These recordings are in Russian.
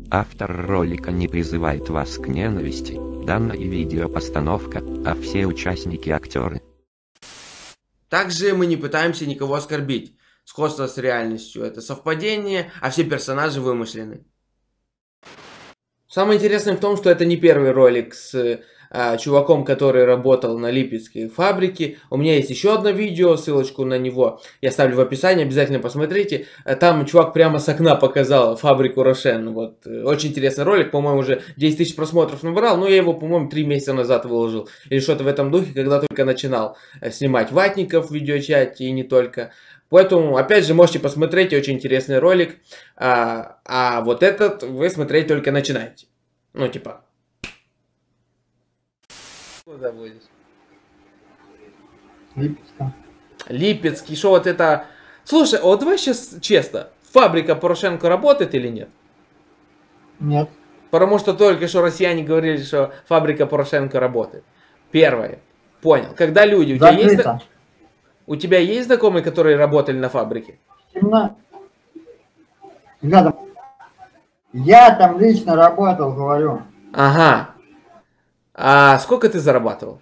Автор ролика не призывает вас к ненависти, данная видеопостановка, а все участники актеры. Также мы не пытаемся никого оскорбить. Сходство с реальностью — это совпадение, а все персонажи вымышлены. Самое интересное в том, что это не первый ролик с чуваком, который работал на Липецкой фабрике. У меня есть еще одно видео, ссылочку на него я ставлю в описании, обязательно посмотрите. Там чувак прямо с окна показал фабрику Рошен. Вот. Очень интересный ролик, по-моему, уже 10 тысяч просмотров набрал, но я его, по-моему, 3 месяца назад выложил. Или что-то в этом духе, когда только начинал снимать ватников в видеочате и не только. Поэтому, опять же, можете посмотреть, очень интересный ролик. А вот этот вы смотреть только начинаете. Ну, типа. Куда будешь? Липецка. Липецкий, что вот это... Слушай, вот давай сейчас честно. Фабрика Порошенко работает или нет? Нет. Потому что только что россияне говорили, что фабрика Порошенко работает. Первое. Понял. Когда люди... У тебя есть знакомые, которые работали на фабрике? Рядом. Я там лично работал, говорю. Ага. А сколько ты зарабатывал?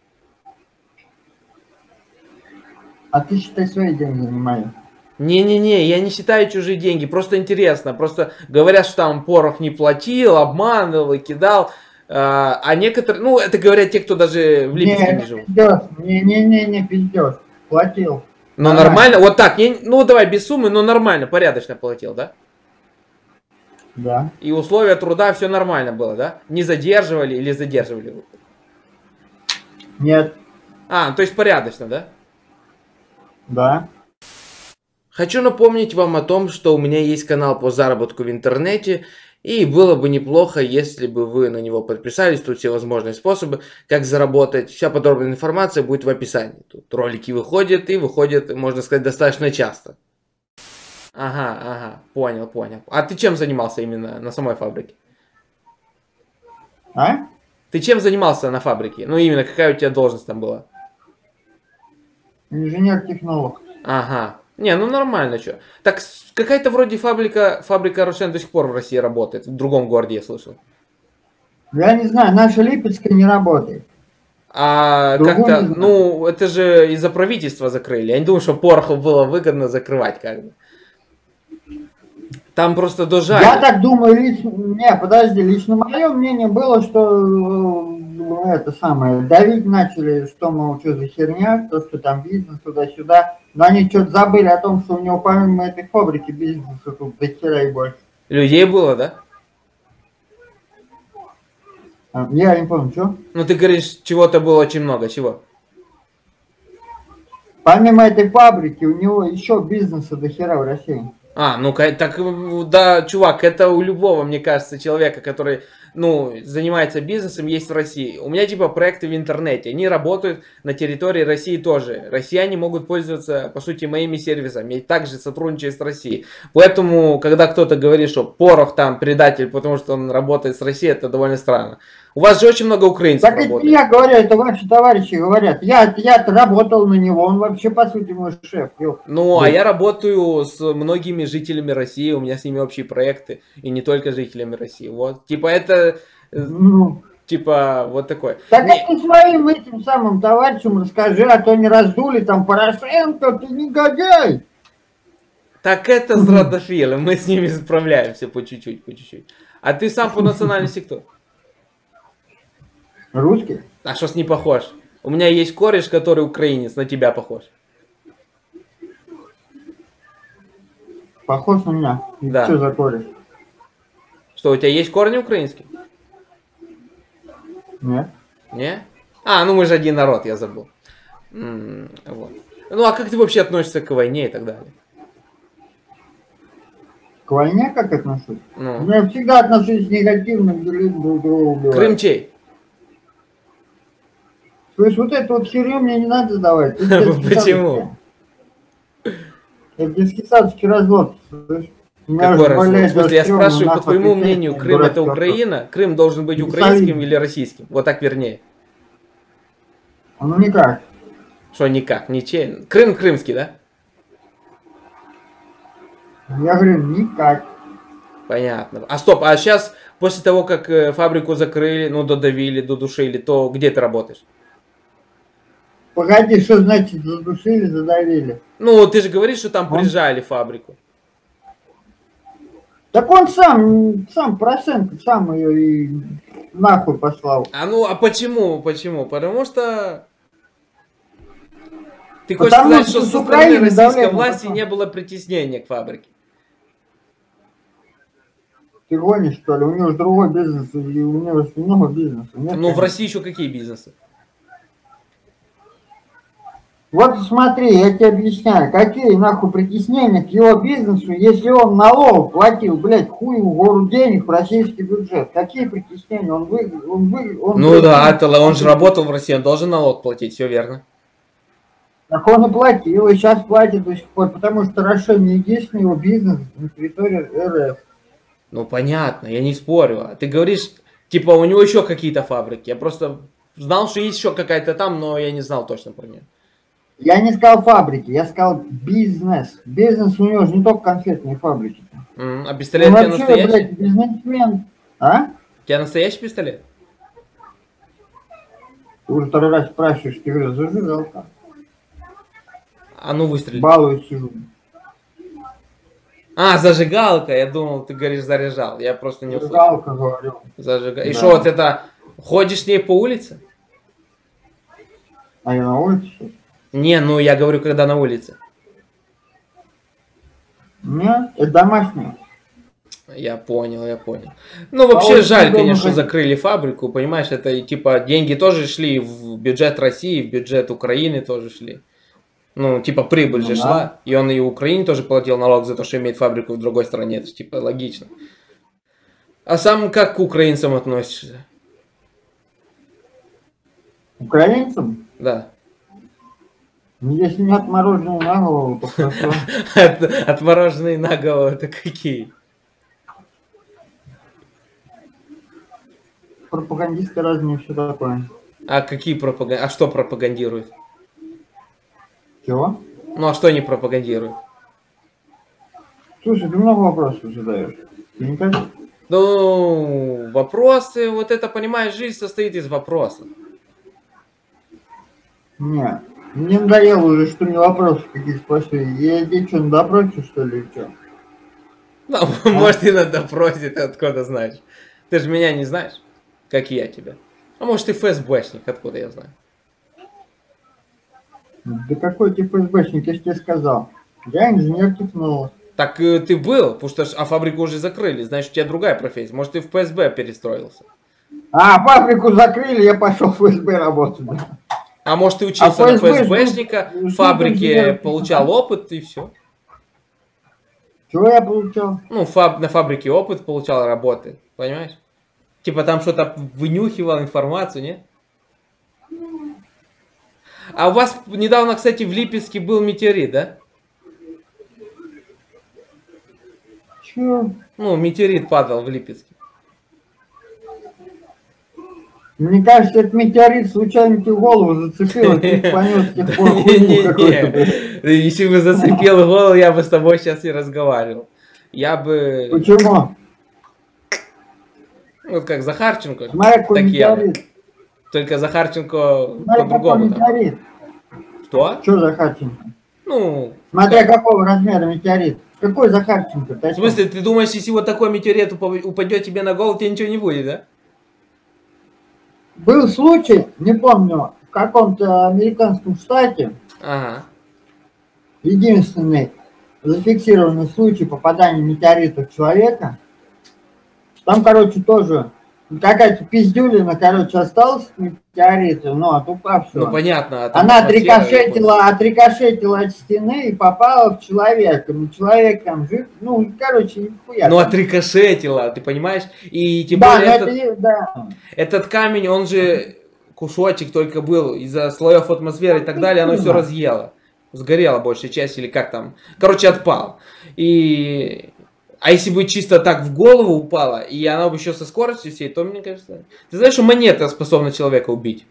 А ты считай свои деньги, не мои. Не-не-не, я не считаю чужие деньги, просто интересно. Просто говорят, что там Порох не платил, обманывал и кидал. А некоторые, ну это говорят те, кто даже в Липецке не живут. Не пиздец. Платил. Ну нормально, вот так, ну давай без суммы, но нормально, порядочно платил, да? Да. И условия труда все нормально было, да? Не задерживали или задерживали? Нет. А, то есть порядочно, да? Да. Хочу напомнить вам о том, что у меня есть канал по заработку в интернете. И было бы неплохо, если бы вы на него подписались. Тут все возможные способы, как заработать. Вся подробная информация будет в описании. Тут ролики выходят и выходят, можно сказать, достаточно часто. Ага, понял. А ты чем занимался именно на самой фабрике? А? Ты чем занимался на фабрике? Ну именно, какая у тебя должность там была? Инженер-технолог. Ага. Не, ну нормально, что. Так какая-то вроде фабрика Рошен до сих пор в России работает. В другом городе я слышал. Я не знаю, наша Липецкая не работает. А как-то, ну, это же из-за правительства закрыли. Я не думаю, что Пороху было выгодно закрывать, как бы. Там просто дожали. Я так думаю, лично мое мнение было, что это самое, давить начали, что, мол, что за херня, то, что там бизнес туда-сюда. Но они что-то забыли о том, что у него помимо этой фабрики бизнеса тут до хера и больше. Людей было, да? Я не помню, что? Ну, ты говоришь, чего-то было очень много. Чего? Помимо этой фабрики, у него еще бизнеса до хера в России. А, ну так, да, чувак, это у любого, мне кажется, человека, который, ну, занимается бизнесом, есть в России. У меня типа проекты в интернете, они работают на территории России тоже. Россияне могут пользоваться, по сути, моими сервисами, я также сотрудничаю с Россией. Поэтому, когда кто-то говорит, что Порох там предатель, потому что он работает с Россией, это довольно странно. У вас же очень много украинцев так работает. Это я говорю, это ваши товарищи говорят. Я-то работал на него, он вообще, по сути, мой шеф. Ну, а я работаю с многими жителями России, у меня с ними общие проекты, и не только жителями России. Вот, типа, это, типа, вот такое. Так это своим этим самым товарищам расскажи, а то не раздули там Порошенко, ты негодяй. Так это зрадофилы, мы с ними справляемся по чуть-чуть, по чуть-чуть. А ты сам по национальности кто? Русский. А что с не похож? У меня есть кореш, который украинец, на тебя похож. Похож на меня? Да. Что за кореш? Что, у тебя есть корни украинские? Нет. Не? А, ну мы же один народ, я забыл. Вот. Ну а как ты вообще относишься к войне и так далее? К войне как отношусь? Ну. Я всегда отношусь негативно к друг другу. Крым чей? Слышь, вот эту вот херню мне не надо сдавать. Почему? Это детский садовский развод. Какой развод? В смысле, я спрашиваю, по твоему мнению, Крым это Украина? Крым должен быть украинским или российским? Вот так вернее. Ну никак. Что никак? Ничей? Крым крымский, да? Я говорю, никак. Понятно. А стоп, а сейчас, после того, как фабрику закрыли, ну, додавили, додушили, то где ты работаешь? Погоди, что значит задушили, задавили? Ну, ты же говоришь, что там прижали фабрику. Так он сам Порошенко, сам ее и нахуй послал. А ну, а почему? Почему? Потому что... Ты хочешь Потому сказать, что что с со стороны Украины российской давление власти потом. не было притеснения к фабрике? Ты гонишь, что ли? У него же другой бизнес, и у него же много бизнеса. Нет, Ну, в конечно. России еще какие бизнесы? Вот смотри, я тебе объясняю, какие нахуй притеснения к его бизнесу, если он налог платил, блядь, хуй в гору денег в российский бюджет. Какие притеснения? Ну да, это он же работал в России, он должен налог платить, все верно. Так он и платил, и сейчас платит до сих пор, потому что Россия не единственный его бизнес на территории РФ. Ну понятно, я не спорю. А ты говоришь, типа у него еще какие-то фабрики. Я просто знал, что есть еще какая-то там, но я не знал точно про нее. Я не сказал фабрики, я сказал бизнес. Бизнес у него же не только конфетные фабрики. А пистолет у тебя вообще, настоящий? блядь, бизнесмен. А? У тебя настоящий пистолет? Ты уже второй раз спрашиваешь, ты говоришь, зажигалка. А ну выстрели. Балуюсь сижу. А, зажигалка, я думал, ты говоришь заряжал. Я просто не услышал. Зажигалка, говорю. Зажигалка. И Да. что, вот это, ходишь с ней по улице? А я на улице сейчас? Не, ну я говорю, когда на улице. Нет, это домашняя. Я понял, я понял. Ну, вообще вот жаль, дома конечно, же- закрыли фабрику, понимаешь, это типа деньги тоже шли в бюджет России, в бюджет Украины тоже шли. Ну, типа прибыль Ну же да. шла, и он и Украине тоже платил налог за то, что имеет фабрику в другой стране, это ж, типа логично. А сам как к украинцам относишься? Украинцам? Да. Ну, если не отмороженные на голову, то хорошо. Отмороженные на голову это какие? Пропагандисты разные, все такое. А какие пропаганды? А что пропагандируют? Чего? Ну, а что они пропагандируют? Слушай, ты много вопросов задаешь. Ты не кажется? Ну, вопросы, вот это, понимаешь, жизнь состоит из вопросов. Нет. Мне надоело уже, что мне вопросы какие сплошные. Я тебе что, на допросе, что ли, или что? Ну, может, и на допросе, ты откуда знаешь? Ты же меня не знаешь, как и я тебя. А может, ты ФСБшник, откуда я знаю? Да какой ты ФСБшник, я же тебе сказал. Я инженер-технолог. Так ты был, потому что фабрику уже закрыли, значит, у тебя другая профессия. Может, ты в ФСБ перестроился. А, фабрику закрыли, я пошел в ФСБ работать. Да. А может, ты учился А на ФСБ, ФСБшника, что в фабрике инженер? получал опыт и все. Чего я получал? Ну, на фабрике опыт получал работы, понимаешь? Типа там что-то вынюхивал информацию, нет? А у вас недавно, кстати, в Липецке был метеорит, да? Чего? Ну, метеорит падал в Липецке. Мне кажется, этот метеорит случайно тебе голову зацепил, и ты понес с тех пор хуйню какую-то. Не-не-не. Если бы зацепил голову, я бы с тобой сейчас не разговаривал. Я бы... Почему? Вот как Захарченко, Смотри, какой так я бы. метеорит. Только Захарченко Смотри, какой по-другому там. метеорит. Что? Что Захарченко? Ну, Смотря какого размера метеорит. Какой Захарченко? в смысле, ты думаешь, если вот такой метеорит упадет тебе на голову, тебе ничего не будет, да? Был случай, не помню, в каком-то американском штате, Ага. единственный зафиксированный случай попадания метеорита в человека. Там, короче, тоже какая-то пиздюлина, короче, осталась от метеорита, но от упавшего. Ну, понятно. а там Она атмосфера, отрикошетила от стены и попала в человека. Ну, человек там жив, ну, короче, нихуя. Ну, отрикошетила, ты понимаешь? И тем Да, более но это, да. этот камень, он же кусочек только был из-за слоев атмосферы и так далее, оно все разъело. Сгорела большая часть или как там. Короче, отпал. А если бы чисто так в голову упало, и она бы еще со скоростью всей, то, мне кажется... Ты знаешь, что монета способна человека убить?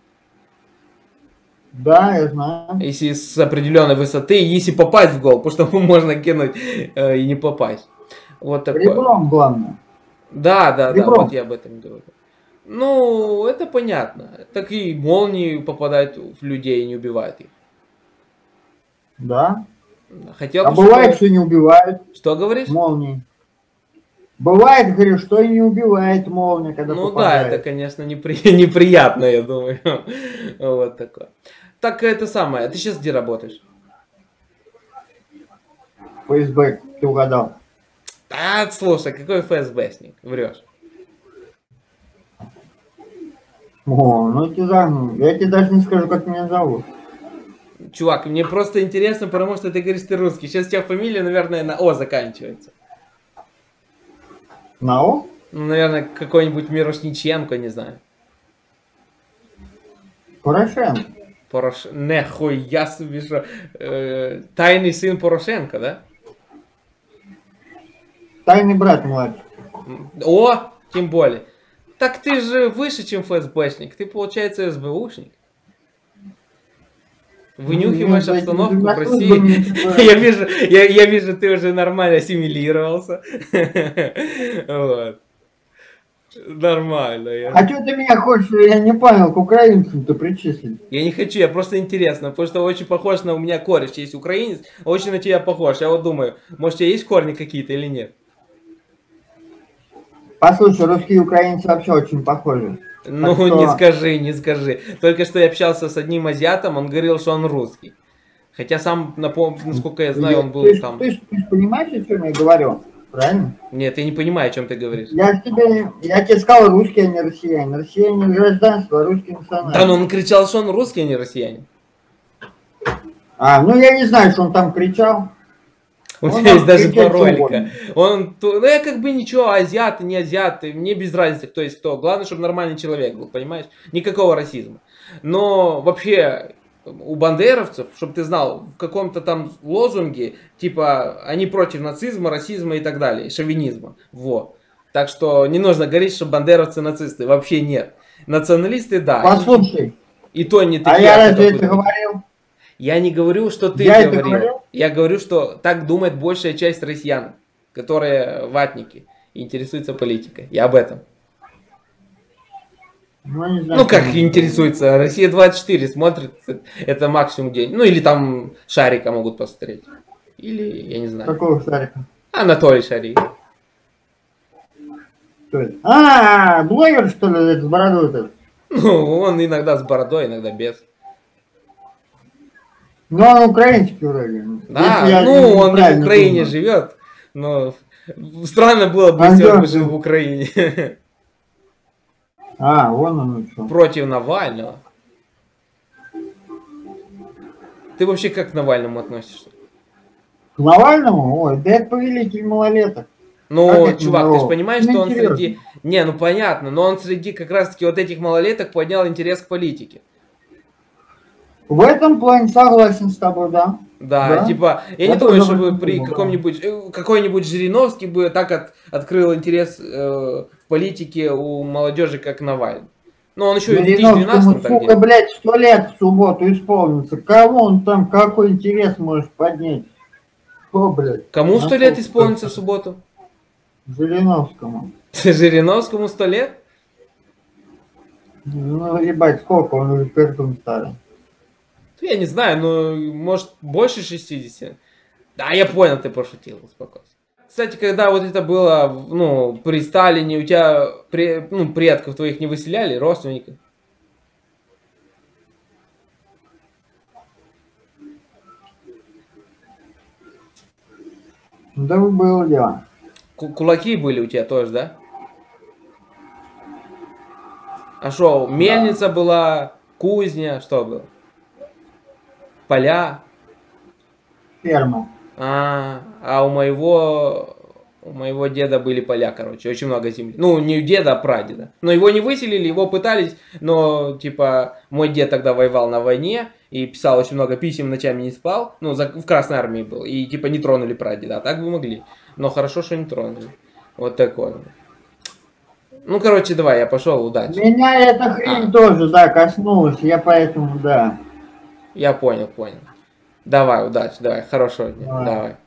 Да, я знаю. Если с определенной высоты, если попасть в голову, потому что можно кинуть и не попасть. Вот такое. Ребром, главное. Да, Ребром. вот я об этом говорю. Ну, это понятно. Так и молнии попадают в людей и не убивают их. Да. Хотел А бы, бывает, чтобы... что не убивают Что говоришь? молнии. Бывает, говорю, что и не убивает молния, когда Ну попадает. да, это, конечно, неприятно, я думаю. Вот такое. Так это самое. Ты сейчас где работаешь? ФСБ, ты угадал. А, слушай, какой ФСБшник? Врешь. О, ну я тебе даже не скажу, как меня зовут. Чувак, мне просто интересно, потому что ты говоришь, ты русский. Сейчас у тебя фамилия, наверное, на О заканчивается. На О? Ну, наверное, какой-нибудь Мирошниченко, не знаю. Порошенко. Нехуя себе, что... тайный сын Порошенко, да? Тайный брат младший. О, тем более. Так ты же выше, чем ФСБшник. Ты, получается, СБУшник. Вынюхиваешь Ну, обстановку в на России. службу не Я вижу, ты уже нормально ассимилировался. Вот. Нормально. А что ты меня хочешь, я не понял, к украинцам-то причислить? Я не хочу, я просто интересно, потому что очень похож на у меня кореш. Есть украинец, очень на тебя похож. Я вот думаю, может, у тебя есть корни какие-то или нет? Послушай, русские и украинцы вообще очень похожи. Ну, что... не скажи. Только что я общался с одним азиатом, он говорил, что он русский. Хотя сам, насколько я знаю, он был там... Ты понимаешь, о чем я говорю? Правильно? Нет, я не понимаю, о чем ты говоришь. Я тебе сказал, русский, а не россиянин. Россиянин гражданство, а русский национальность. Да, но он кричал, что он русский, а не россиянин. Ну я не знаю, что он там кричал. У тебя есть даже два ролика. Ну я как бы ничего, азиаты, не азиаты, мне без разницы, кто есть кто. Главное, чтобы нормальный человек был, понимаешь? Никакого расизма. Но вообще у бандеровцев, чтобы ты знал, в каком-то там лозунге, типа, они против нацизма, расизма и так далее, шовинизма. Вот. Так что не нужно говорить, что бандеровцы нацисты. Вообще нет. Националисты, да. Послушай. И то не такие. А я разве это говорил? Я не говорю, что ты говорил. Я говорю, что так думает большая часть россиян, которые ватники и интересуются политикой. Я об этом. Ну как интересуется? Россия 24 смотрит, это максимум день. Ну или там Шарика могут посмотреть. Или, я не знаю. Какого Шарика? Анатолий Шарик. Кто это? Блогер, что ли, с бородой этот? Ну, он иногда с бородой, иногда без. Ну, он украинский вроде. Да, ну он в Украине живет, но странно было бы, если он бы жил в Украине. Вон он что. Против Навального. Ты вообще как к Навальному относишься? К Навальному? Ой, да это повелитель малолеток. Ну, чувак, ты же понимаешь, что он среди... Не, ну понятно, но он среди как раз-таки вот этих малолеток поднял интерес к политике. В этом плане согласен с тобой, да. Да, типа, я не думаю, чтобы при какой-нибудь Жириновский бы так открыл интерес в политике у молодежи, как Навальный. Но он еще и в 2012 так делал. Блядь, 100 лет в субботу исполнится. Кого он там, какой интерес может поднять? Кто, блядь? Кому 100 лет исполнится в субботу? Жириновскому. Жириновскому 100 лет? Ну, ебать, сколько он уже пердун старый. Я не знаю, но может больше 60. Да, я понял, ты пошутил, успокойся. Кстати, когда вот это было, ну, при Сталине, у тебя предков твоих не выселяли, родственников? Да, было дело. Кулаки были у тебя тоже, да? А что, мельница была, кузня, что было? Поля? Ферма. А у моего деда были поля, короче, очень много земли. Ну, не у деда, а прадеда. Но его не выселили, его пытались, но, типа, мой дед тогда воевал на войне и писал очень много писем, ночами не спал. Ну, в Красной Армии был. И, типа, не тронули прадеда, а так бы могли. Но хорошо, что не тронули. Вот такое. Ну, короче, давай, я пошел, удачи. Меня эта хрень тоже, да, коснулась, я поэтому, да. Я понял. Давай, удачи, давай, хорошего дня, давай.